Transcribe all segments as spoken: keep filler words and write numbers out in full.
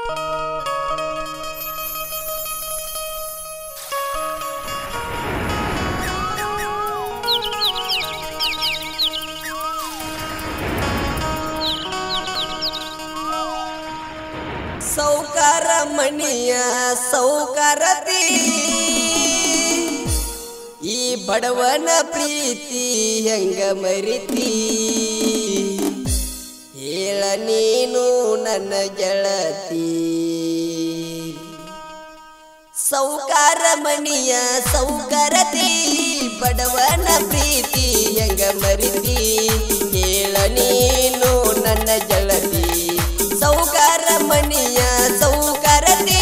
ಸೌಕಾರ ಮಣಿಯ ಸೌಕಾರತಿ ಈ ಬಡವನ ಪ್ರೀತಿ ಹೆಂಗ ಮರಿತಿ ಹೇಳ ನೀನು ನನ್ನ ಗೆಳತಿ ಸೌಕಾರ ಮಣಿಯ ಸೌಕಾರತಿ ಬಡವನ ಪ್ರೀತಿ ಹೆಂಗ ಮರಿತಿ ಹೇಳ ನೀನು ನನ್ನ ಗೆಳತಿ ಸೌಕಾರ ಮಣಿಯ ಸೌಕಾರತಿ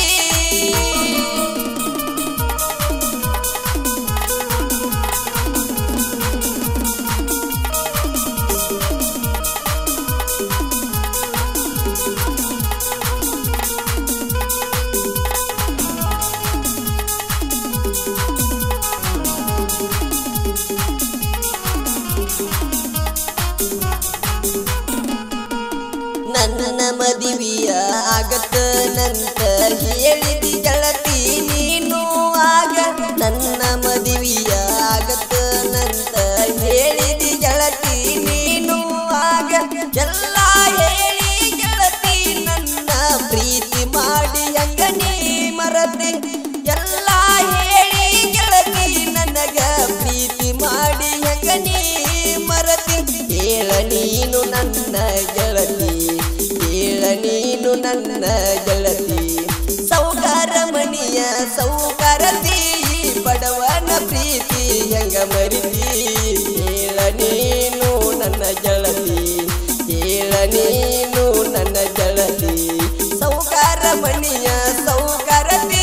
ನನ್ನ ಮದುವೆಯ ಆಗತ್ತ ನಂತ ಹೇಳಿದಿ ಗೆಳತಿ ನೀನು ಆಗ ನನ್ನ ಮದುವೆಯ ಆಗತ್ತ ನಂತ ಹೇಳಿದಿ ಗೆಳತಿ ನೀನು ಆಗ ಎಲ್ಲ ಹೇಳಿ ಗೆಳತಿ ನನ್ನ ಪ್ರೀತಿ ಮಾಡಿ ಹಂಗ ನೀ ಮರತೆ ಎಲ್ಲ ಹೇಳಿ ಗೆಳತಿ ನನಗ ಪ್ರೀತಿ ಮಾಡಿ ಹಂಗ ನೀ ಮರತೆ ಹೇಳ ನೀನು ನನ್ನ ಗೆಳತಿ ಹೇಳ ನೀನು ನನ್ನ ಗೆಳತಿ ಸೌಕಾರ ಮಣಿಯ ಸೌಕಾರತಿ ಬಡವನ ಪ್ರೀತಿ ಹೆಂಗ ಮರಿತಿ ಹೇಳ ನೀನು ನನ್ನ ಗೆಳತಿ ಹೇಳ ನೀನು ನನ್ನ ಗೆಳತಿ ಸೌಕಾರ ಮಣಿಯ ಸೌಕಾರತಿ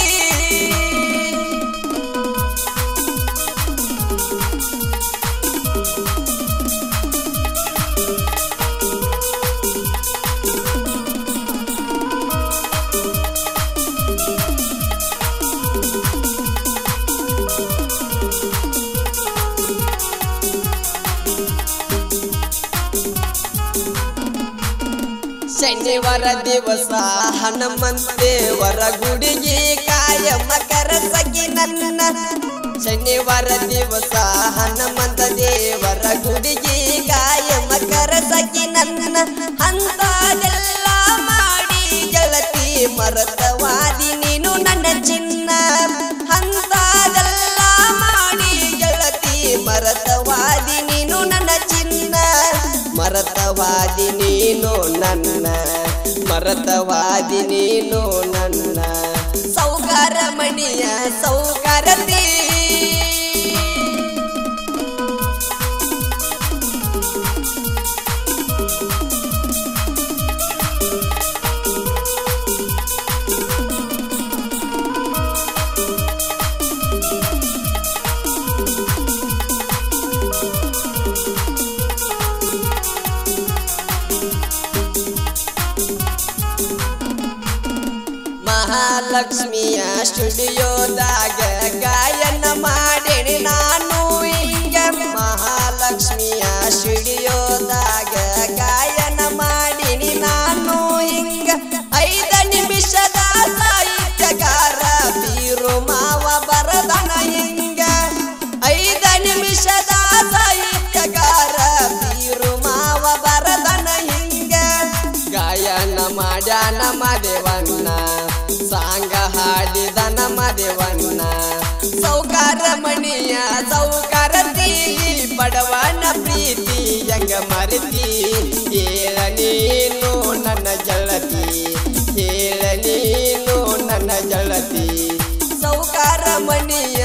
ಶನಿವಾರ ದಿವಸ ಹನುಮಂತ ದೇವರ ಗುಡಿಗೆ ಕಾಯಮ ಕರಸಗಿ ನನ್ನ ಶನಿವಾರ ದಿವಸ ಹನುಮಂತ ದೇವರ ಗುಡಿಗೆ ಕಾಯಮ ಕರಸಗಿ ನನ್ನ ಅಂತದೆಲ್ಲ ಮಾಡಿ ಗೆಳತಿ ಮರತವಾದಿ ನೀನು ನನ್ನ ಚಿನ್ನ ಅಂತದೆಲ್ಲ ಮಾಡಿ ಗೆಳತಿ ಮರತವಾದಿ ನೀನು ನನ್ನ ಚಿನ್ನ ಮರತವಾದಿ ನೀನು ನನ್ನ ಮರತವಾದಿ ನೀನು ನನ್ನ ಸೌಕಾರ ಮಣಿಯ ಸೌಕಾರತಿ ಮಹಾಲಕ್ಷ್ಮಿಯ ಸ್ಟುಡಿಯೋದಾಗ ಗಾಯನ ಮಾಡೇನಿ ನಾನು ಹಿಂಗ ಮಹಾಲಕ್ಷ್ಮಿಯ ಸ್ಟುಡಿಯೋದಾಗ ಗಾಯನ ಮಾಡೀನಿ ನಾನು ಹಿಂಗ ಐದ ನಿಮಿಷದ ಸಾಹಿತ್ಯಗಾರ ಬೀರು ಮಾವ ಬರದನ ಹಿಂಗ ಐದ ನಿಮಿಷದ ಸಾಹಿತ್ಯಗಾರ ಬೀರು ಮಾವ ಬರದನ ಹಿಂಗ ಗಾಯನ ಮಾಡ್ಯಾನ ಮಾದೇವನ್ನ ಸಾಂಗ ಹಾಡಿದ ನಮ್ಮ ದೇವನ್ನ ಸೌಕಾರ ಮಣಿಯ ಸೌಕಾರತಿ ಬಡವನ ಪ್ರೀತಿ ಹೆಂಗ ಮರಿತಿ ಹೇಳ ನೀನು ನನ್ನ ಗೆಳತಿ ಹೇಳ ನೀನು ನನ್ನ ಗೆಳತಿ ಸೌಕಾರ ಮಣಿಯ